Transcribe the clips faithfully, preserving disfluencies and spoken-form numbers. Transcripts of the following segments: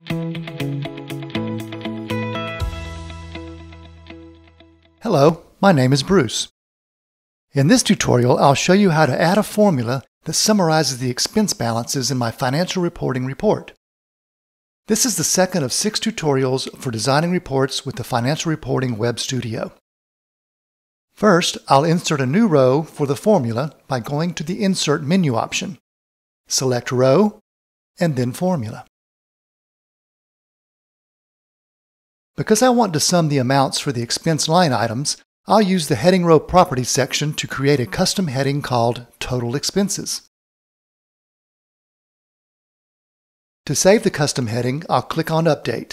Hello, my name is Bruce. In this tutorial, I'll show you how to add a formula that summarizes the expense balances in my financial reporting report. This is the second of six tutorials for designing reports with the Financial Reporting Web Studio. First, I'll insert a new row for the formula by going to the Insert menu option. Select Row, and then Formula. Because I want to sum the amounts for the expense line items, I'll use the Heading Row Properties section to create a custom heading called Total Expenses. To save the custom heading, I'll click on Update.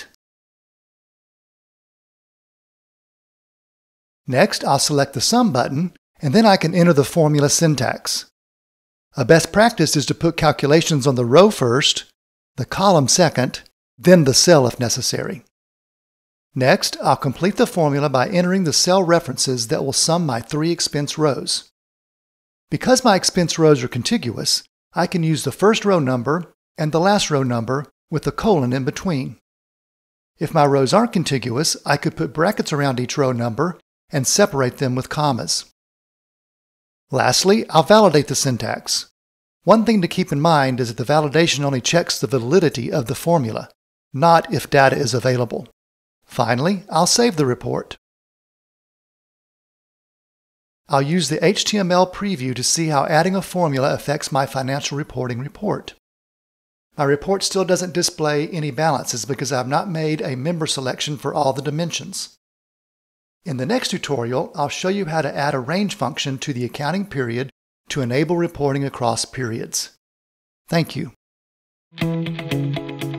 Next, I'll select the Sum button, and then I can enter the formula syntax. A best practice is to put calculations on the row first, the column second, then the cell if necessary. Next, I'll complete the formula by entering the cell references that will sum my three expense rows. Because my expense rows are contiguous, I can use the first row number and the last row number with a colon in between. If my rows aren't contiguous, I could put brackets around each row number and separate them with commas. Lastly, I'll validate the syntax. One thing to keep in mind is that the validation only checks the validity of the formula, not if data is available. Finally, I'll save the report. I'll use the H T M L preview to see how adding a formula affects my financial reporting report. My report still doesn't display any balances because I've not made a member selection for all the dimensions. In the next tutorial, I'll show you how to add a range function to the accounting period to enable reporting across periods. Thank you.